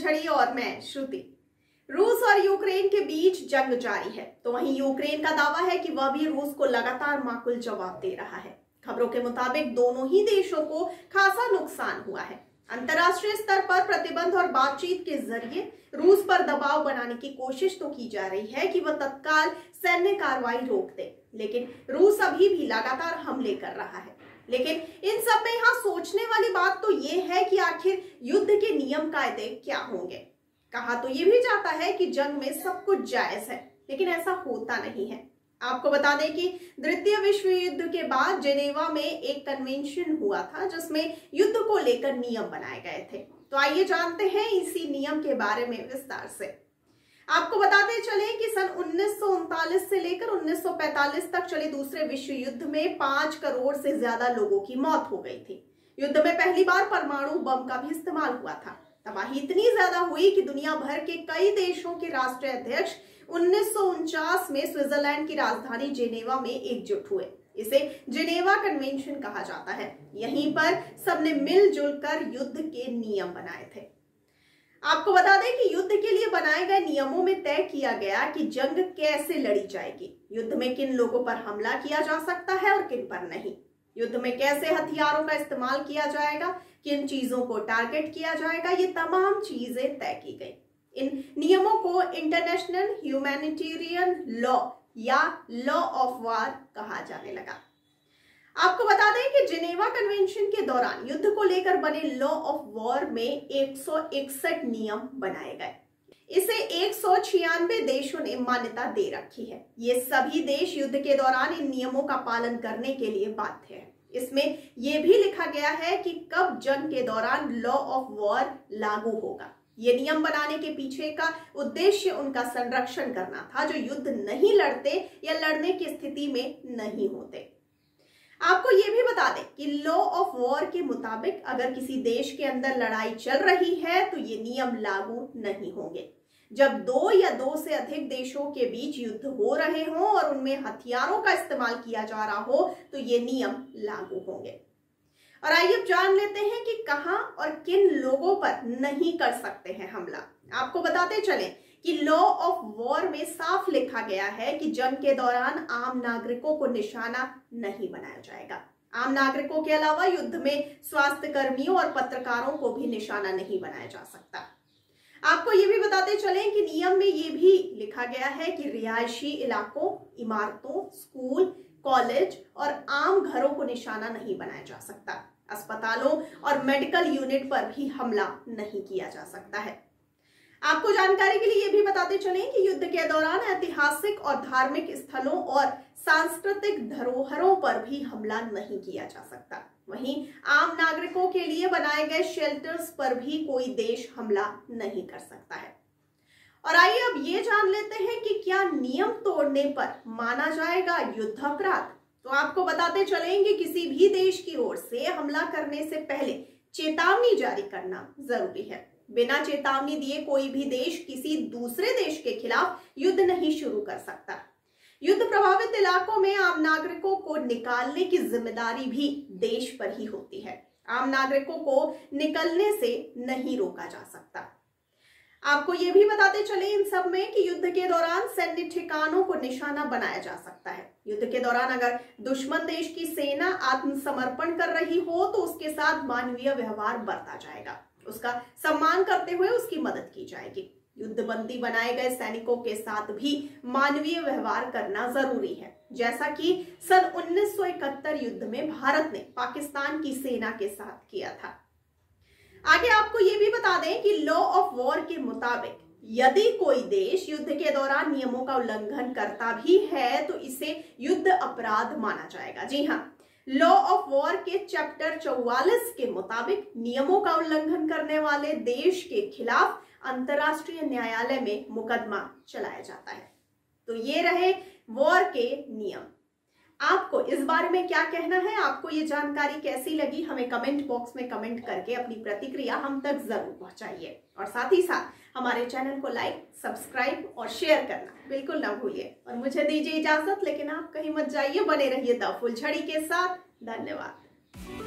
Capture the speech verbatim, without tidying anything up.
फुलझड़ी और मैं श्रुति। रूस और यूक्रेन के बीच जंग जारी है, तो वहीं यूक्रेन का दावा है कि वह भी रूस को लगातार माकूल जवाब दे रहा है। खबरों के मुताबिक दोनों ही देशों को खासा नुकसान हुआ है। अंतर्राष्ट्रीय स्तर पर प्रतिबंध और बातचीत के जरिए रूस पर दबाव बनाने की कोशिश तो की जा रही है कि वह तत्काल सैन्य कार्रवाई रोक दे, लेकिन रूस अभी भी लगातार हमले कर रहा है। लेकिन इन सब में यहाँ सोचने वाली बात तो ये है कि आखिर युद्ध के नियम कायदे क्या होंगे। कहा तो ये भी जाता है कि जंग में सब कुछ जायज है, लेकिन ऐसा होता नहीं है। आपको बता दें कि द्वितीय विश्व युद्ध के बाद जेनेवा में एक कन्वेंशन हुआ था जिसमें युद्ध को लेकर नियम बनाए गए थे। तो आइए जानते हैं इसी नियम के बारे में विस्तार से। आपको बताते चले कि सन उन्नीस सौ उनतालीस से लेकर उन्नीस सौ पैंतालीस तक चले दूसरे विश्व युद्ध में पांच करोड़ से ज्यादा लोगों की मौत हो गई थी। युद्ध में पहली बार परमाणु बम का भी इस्तेमाल हुआ था। तबाही इतनी ज्यादा हुई कि दुनिया भर के कई देशों के राष्ट्रीय अध्यक्ष उन्नीस सौ उनचास में स्विट्जरलैंड की राजधानी जेनेवा में एकजुट हुए। इसे जेनेवा कन्वेंशन कहा जाता है। यहीं पर सबने मिलजुल कर युद्ध के नियम बनाए थे। आपको बता दें कि युद्ध के लिए बनाए गए नियमों में तय किया गया कि जंग कैसे लड़ी जाएगी, युद्ध में किन लोगों पर हमला किया जा सकता है और किन पर नहीं, युद्ध में कैसे हथियारों का इस्तेमाल किया जाएगा, किन चीजों को टारगेट किया जाएगा, ये तमाम चीजें तय की गई। इन नियमों को इंटरनेशनल ह्यूमैनिटेरियन लॉ या लॉ ऑफ वार कहा जाने लगा। आपको बता दें कि जेनेवा कन्वेंशन के दौरान युद्ध को लेकर बने लॉ ऑफ वॉर में एक सौ इकसठ नियम बनाए गए। इसे एक सौ छियानवे देशों ने मान्यता दे रखी है। ये सभी देश युद्ध के दौरान इन नियमों का पालन करने के लिए बाध्य है। इसमें यह भी लिखा गया है कि कब जंग के दौरान लॉ ऑफ वॉर लागू होगा। ये नियम बनाने के पीछे का उद्देश्य उनका संरक्षण करना था जो युद्ध नहीं लड़ते या लड़ने की स्थिति में नहीं होते। आपको ये भी बता दें कि लॉ ऑफ वॉर के मुताबिक अगर किसी देश के अंदर लड़ाई चल रही है तो ये नियम लागू नहीं होंगे। जब दो या दो से अधिक देशों के बीच युद्ध हो रहे हों और उनमें हथियारों का इस्तेमाल किया जा रहा हो तो ये नियम लागू होंगे। और आइए अब जान लेते हैं कि कहां और किन लोगों पर नहीं कर सकते हैं हमला। आपको बताते चलें कि लॉ ऑफ वॉर में साफ लिखा गया है कि जंग के दौरान आम नागरिकों को निशाना नहीं बनाया जाएगा। आम नागरिकों के अलावा युद्ध में स्वास्थ्य कर्मियों और पत्रकारों को भी निशाना नहीं बनाया जा सकता। आपको ये भी बताते चलें कि नियम में ये भी लिखा गया है कि रिहायशी इलाकों, इमारतों, स्कूल, कॉलेज और आम घरों को निशाना नहीं बनाया जा सकता। अस्पतालों और मेडिकल यूनिट पर भी हमला नहीं किया जा सकता है। आपको जानकारी के लिए ये भी बताते चलें कि युद्ध के दौरान ऐतिहासिक और धार्मिक स्थलों और सांस्कृतिक धरोहरों पर भी हमला नहीं किया जा सकता। वहीं आम नागरिकों के लिए बनाए गए शेल्टर्स पर भी कोई देश हमला नहीं कर सकता है। और आइए अब ये जान लेते हैं कि क्या नियम तोड़ने पर माना जाएगा युद्ध अपराध। तो आपको बताते चलेंगे किसी भी देश की ओर से हमला करने से पहले चेतावनी जारी करना जरूरी है। बिना चेतावनी दिए कोई भी देश किसी दूसरे देश के खिलाफ युद्ध नहीं शुरू कर सकता। युद्ध प्रभावित इलाकों में आम नागरिकों को निकालने की जिम्मेदारी भी देश पर ही होती है। आम नागरिकों को निकलने से नहीं रोका जा सकता। आपको ये भी बताते चले इन सब में कि युद्ध के दौरान सैन्य ठिकानों को निशाना बनाया जा सकता है। युद्ध के दौरान अगर दुश्मन देश की सेना आत्मसमर्पण कर रही हो तो उसके साथ मानवीय व्यवहार बरता जाएगा, उसका सम्मान करते हुए उसकी मदद की जाएगी। युद्धबंदी बनाए गए सैनिकों के साथ भी मानवीय व्यवहार करना जरूरी है, जैसा कि सन उन्नीस सौ इकहत्तर युद्ध में भारत ने पाकिस्तान की सेना के साथ किया था। आगे आपको ये भी बता दें कि लॉ ऑफ वॉर के मुताबिक यदि कोई देश युद्ध के दौरान नियमों का उल्लंघन करता भी है तो इसे युद्ध अपराध माना जाएगा। जी हाँ, लॉ ऑफ वॉर के चैप्टर चौवालीस के मुताबिक नियमों का उल्लंघन करने वाले देश के खिलाफ अंतर्राष्ट्रीय न्यायालय में मुकदमा चलाया जाता है। तो ये रहे वॉर के नियम। आपको इस बारे में क्या कहना है? आपको ये जानकारी कैसी लगी? हमें कमेंट बॉक्स में कमेंट करके अपनी प्रतिक्रिया हम तक जरूर पहुंचाइए और साथ ही साथ हमारे चैनल को लाइक, सब्सक्राइब और शेयर करना बिल्कुल ना भूलिए। और मुझे दीजिए इजाजत, लेकिन आप कहीं मत जाइए, बने रहिए द फुलझड़ी के साथ। धन्यवाद।